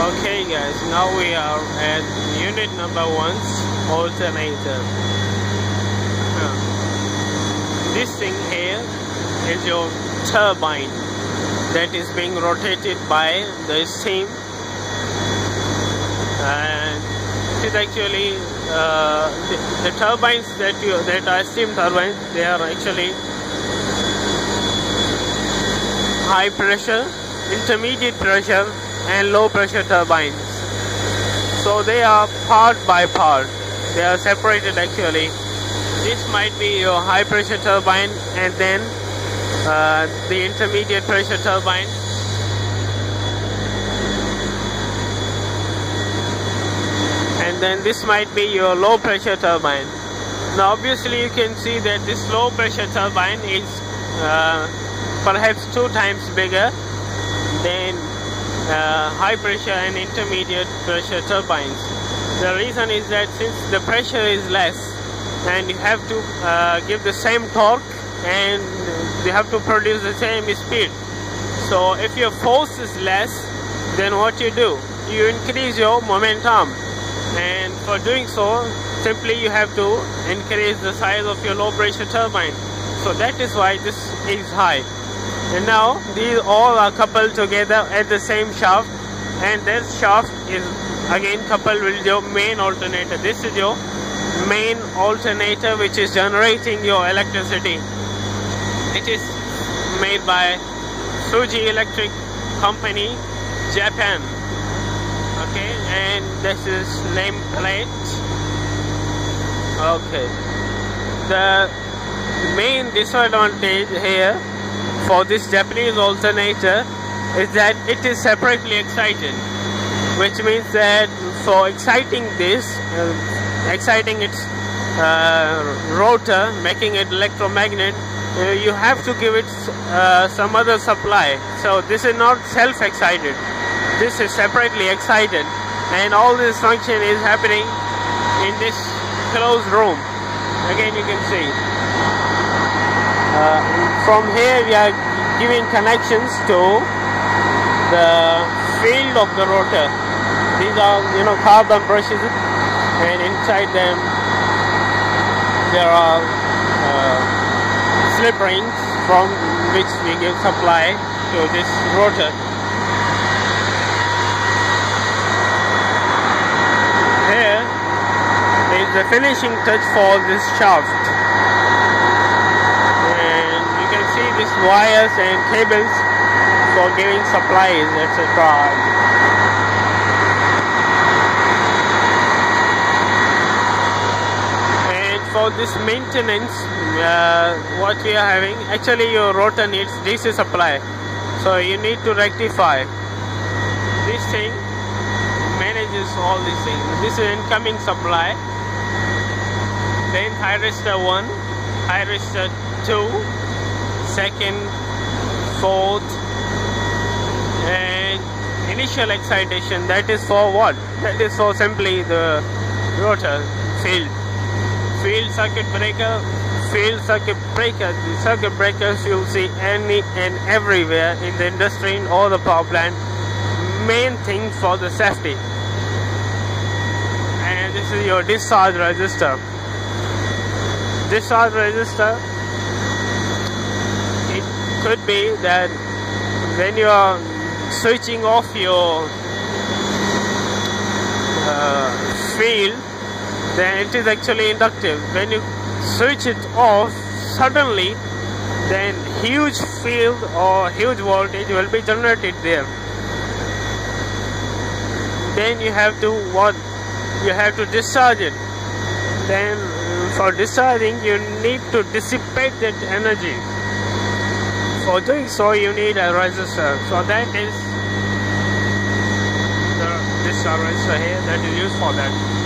Okay guys, now we are at unit number 1's alternator. This thing here is your turbine that is being rotated by the steam, and it is actually the turbines that are steam turbines. They are actually high pressure, intermediate pressure and low pressure turbines. So they are part by part, they are separated actually. This might be your high pressure turbine, and then the intermediate pressure turbine, and then this might be your low pressure turbine. Now obviously you can see that this low pressure turbine is perhaps 2 times bigger than high pressure and intermediate pressure turbines. The reason is that since the pressure is less and you have to give the same torque and you have to produce the same speed, so if your force is less, then what you do, you increase your momentum, and for doing so simply you have to increase the size of your low pressure turbine. So that is why this is high. And now these all are coupled together at the same shaft, and this shaft is again coupled with your main alternator. This is your main alternator which is generating your electricity. It is made by Fuji Electric Company, Japan. Okay, and this is nameplate. Okay, the main disadvantage here for this Japanese alternator is that it is separately excited, which means that for exciting this, exciting its rotor, making it electromagnet, you have to give it some other supply. So this is not self-excited, this is separately excited, and all this function is happening in this closed room. Again you can see from here we are giving connections to the field of the rotor. These are carbon brushes, and inside them there are slip rings from which we give supply to this rotor. Here is the finishing touch for this shaft, and you can see these wires and cables for giving supplies, etc. For this maintenance, what we are having, actually your rotor needs DC supply, so you need to rectify. This thing manages all these things. This is incoming supply, then thyristor 1, thyristor 2, second, fourth, and initial excitation. That is for what? That is for simply the rotor field. Field circuit breaker, field circuit breaker. The circuit breakers you'll see any and everywhere in the industry or the power plant. Main thing for the safety. And this is your discharge resistor. Discharge resistor, it could be that when you are switching off your field, then it is actually inductive. When you switch it off suddenly, then huge field or huge voltage will be generated there. Then you have to discharge it. Then for discharging you need to dissipate that energy. For doing so you need a resistor. So that is the discharge resistor here that is used for that.